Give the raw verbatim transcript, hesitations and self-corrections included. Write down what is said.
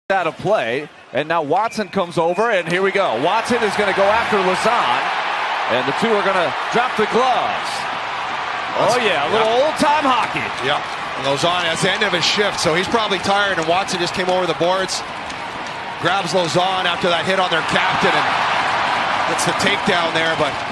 out of play, and now Watson comes over, and here we go. Watson is going to go after Lauzon, and the two are going to drop the gloves. Oh yeah, a little yeah. old-time hockey. Yeah, Lauzon has the end of his shift, so he's probably tired, and Watson just came over the boards, grabs Lauzon after that hit on their captain, and gets the takedown there, but